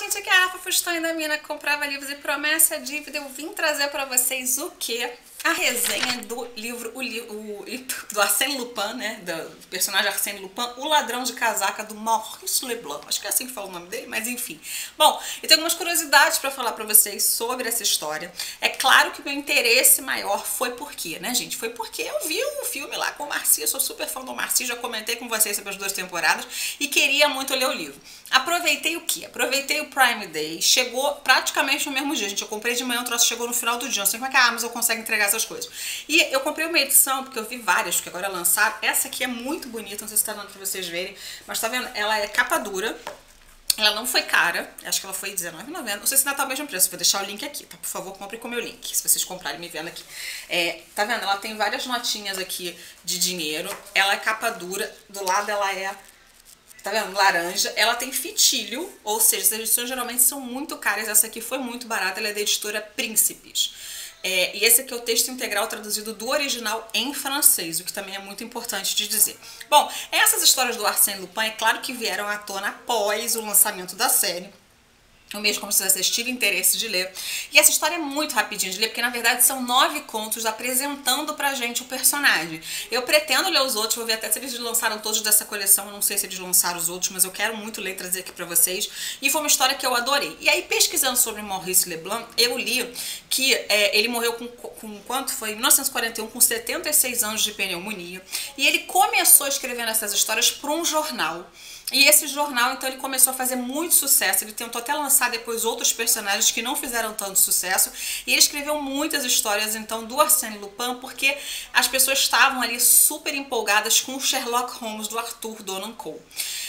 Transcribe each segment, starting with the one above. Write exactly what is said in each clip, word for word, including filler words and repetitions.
gente, aqui é a Rafa Fuston da Mina Comprava Livros e Promessa Dívida. Eu vim trazer pra vocês o quê? A resenha do livro, o, li, o do Arsène Lupin, né? Do personagem Arsène Lupin, O Ladrão de Casaca, do Maurice Leblanc. Acho que é assim que fala o nome dele, mas enfim. Bom, eu tenho algumas curiosidades pra falar pra vocês sobre essa história. É claro que o meu interesse maior foi por quê, né, gente? Foi porque eu vi o filme lá com o Marci, eu sou super fã do Marci, já comentei com vocês sobre as duas temporadas e queria muito ler o livro. Aproveitei o quê? Aproveitei o Prime Day, chegou praticamente no mesmo dia, gente. Eu comprei de manhã, o troço chegou no final do dia. Não sei como é que a Amazon consegue entregar essas coisas. E eu comprei uma edição, porque eu vi várias que agora lançaram. Essa aqui é muito bonita, não sei se tá dando pra vocês verem, mas tá vendo? Ela é capa dura. Ela não foi cara, acho que ela foi dezenove reais e noventa centavos. Não sei se ainda tá o mesmo preço, vou deixar o link aqui, tá? Por favor, compre com o meu link, se vocês comprarem me vendo aqui. É, tá vendo? Ela tem várias notinhas aqui de dinheiro. Ela é capa dura, do lado ela é... Tá vendo? Laranja. Ela tem fitilho, ou seja, as edições geralmente são muito caras. Essa aqui foi muito barata, ela é da editora Príncipes. É, e esse aqui é o texto integral traduzido do original em francês, o que também é muito importante de dizer. Bom, essas histórias do Arsène Lupin, é claro que vieram à tona após o lançamento da série. O mesmo como se vocês tiverem interesse de ler. E essa história é muito rapidinha de ler, porque na verdade são nove contos apresentando pra gente o personagem. Eu pretendo ler os outros, vou ver até se eles lançaram todos dessa coleção, eu não sei se eles lançaram os outros, mas eu quero muito ler e trazer aqui pra vocês. E foi uma história que eu adorei. E aí, pesquisando sobre Maurice Leblanc, eu li que é, ele morreu com, com quanto? Foi em mil novecentos e quarenta e um, com setenta e seis anos de pneumonia. E ele começou escrevendo essas histórias para um jornal. E esse jornal, então, ele começou a fazer muito sucesso. Ele tentou até lançar depois outros personagens que não fizeram tanto sucesso. E ele escreveu muitas histórias, então, do Arsène Lupin, porque as pessoas estavam ali super empolgadas com o Sherlock Holmes do Arthur Conan Doyle.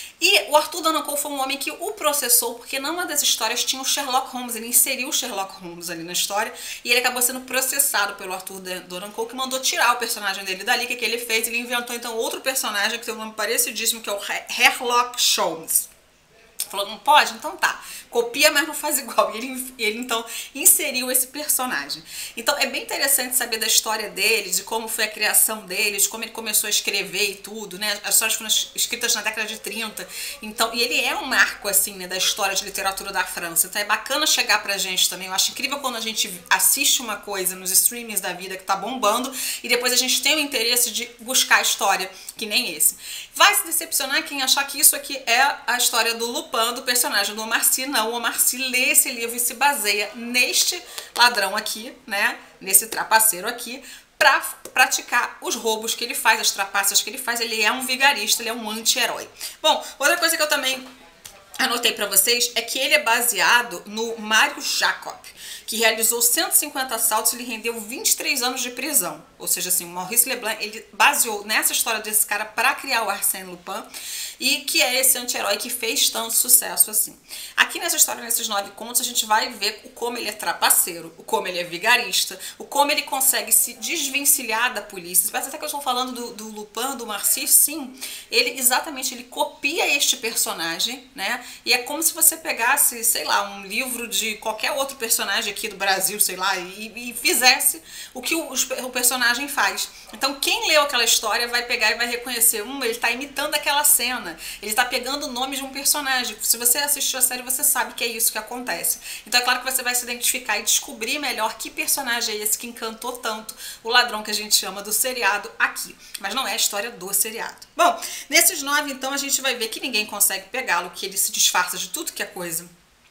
E o Arthur Conan Doyle foi um homem que o processou, porque numa das histórias tinha o Sherlock Holmes, ele inseriu o Sherlock Holmes ali na história, e ele acabou sendo processado pelo Arthur Conan Doyle, que mandou tirar o personagem dele dali. O que, que ele fez? Ele inventou então outro personagem que tem um nome parecidíssimo, que é o Sherlock Holmes. Falou, não pode? Então tá. Copia, mas não faz igual. E ele, ele, então, inseriu esse personagem. Então, é bem interessante saber da história dele, de como foi a criação dele, de como ele começou a escrever e tudo, né? As histórias foram escritas na década de trinta. Então, e ele é um marco, assim, né, da história de literatura da França. Então, é bacana chegar pra gente também. Eu acho incrível quando a gente assiste uma coisa nos streamings da vida que tá bombando e depois a gente tem o interesse de buscar a história, que nem esse. Vai se decepcionar quem achar que isso aqui é a história do Lupin, do personagem do Omar Sy. Não, o Omar Sy lê esse livro e se baseia neste ladrão aqui, né, nesse trapaceiro aqui, para praticar os roubos que ele faz, as trapaças que ele faz. Ele é um vigarista, ele é um anti-herói. Bom, outra coisa que eu também anotei para vocês é que ele é baseado no Mário Jacob, que realizou cento e cinquenta assaltos e lhe rendeu vinte e três anos de prisão. Ou seja, assim, o Maurice Leblanc, ele baseou nessa história desse cara para criar o Arsène Lupin, e que é esse anti-herói que fez tanto sucesso assim. Aqui nessa história, nesses nove contos, a gente vai ver o como ele é trapaceiro, o como ele é vigarista, o como ele consegue se desvencilhar da polícia. Parece até que eu estou falando do, do Lupin, do Marci, sim. Ele, exatamente, ele copia este personagem, né? E é como se você pegasse, sei lá, um livro de qualquer outro personagem aqui do Brasil, sei lá, e, e fizesse o que o, o personagem faz. Então, quem leu aquela história vai pegar e vai reconhecer, hum, ele está imitando aquela cena, ele está pegando o nome de um personagem. Se você assistiu a série, você sabe que é isso que acontece. Então, é claro que você vai se identificar e descobrir melhor que personagem é esse que encantou tanto o ladrão que a gente chama do seriado aqui. Mas não é a história do seriado. Bom, nesses nove, então, a gente vai ver que ninguém consegue pegá-lo, que ele se disfarça de tudo que é coisa,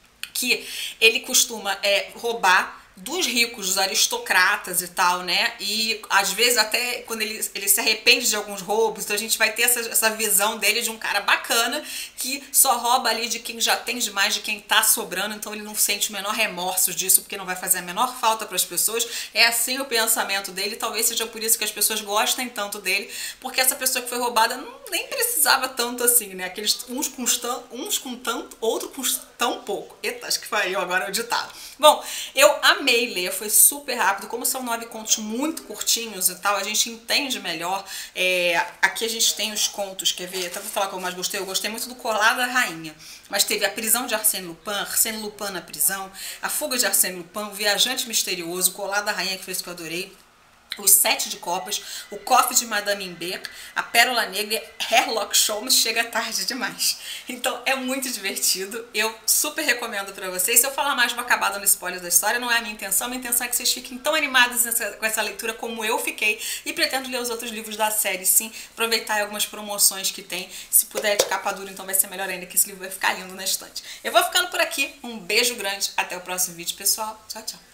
que ele costuma é, roubar dos ricos, dos aristocratas e tal, né? E às vezes até quando ele, ele se arrepende de alguns roubos, então a gente vai ter essa, essa visão dele de um cara bacana que só rouba ali de quem já tem demais, de quem tá sobrando, então ele não sente o menor remorso disso, porque não vai fazer a menor falta para as pessoas. É assim o pensamento dele, talvez seja por isso que as pessoas gostem tanto dele, porque essa pessoa que foi roubada não, nem precisava tanto assim, né? Aqueles uns com, uns com tanto, outro com tão pouco. Eita, acho que foi eu agora o ditado. Bom, eu amei ler, foi super rápido, como são nove contos muito curtinhos e tal, a gente entende melhor. É, aqui a gente tem os contos, quer ver, até vou falar que eu mais gostei, eu gostei muito do Colar da Rainha, mas teve a prisão de Arsène Lupin, Arsène Lupin na prisão, a fuga de Arsène Lupin, o viajante misterioso, o Colar da Rainha, que foi isso que eu adorei, Os Sete de Copas, o Coffee de Madame Imber, a Pérola Negra e Sherlock Holmes chega tarde demais. Então é muito divertido, eu super recomendo pra vocês. Se eu falar mais, vou acabar dando spoiler da história, não é a minha intenção. A minha intenção é que vocês fiquem tão animados nessa, com essa leitura como eu fiquei, e pretendo ler os outros livros da série, sim, aproveitar algumas promoções que tem. Se puder de capa dura, então vai ser melhor ainda, que esse livro vai ficar lindo na estante. Eu vou ficando por aqui, um beijo grande, até o próximo vídeo, pessoal. Tchau, tchau.